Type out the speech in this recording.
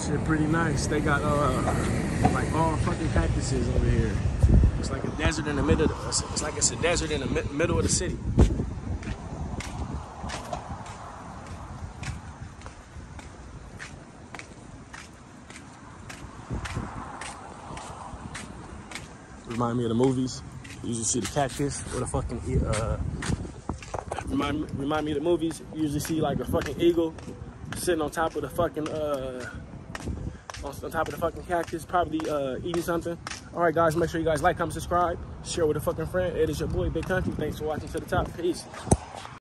Shit pretty nice. They got like all fucking cactuses over here. It's like a desert in the middle. It's like it's a desert in the middle of the city. Remind me of the movies. You usually see the cactus or the fucking remind me of the movies. You usually see like a fucking eagle sitting on top of the fucking on top of the fucking cactus, probably eating something. All right, guys, make sure you guys like, comment, subscribe, share with a fucking friend. It is your boy, Big Country. Thanks for watching to the top. Peace.